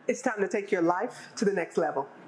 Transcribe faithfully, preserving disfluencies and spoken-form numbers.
It's time to take your life to the next level.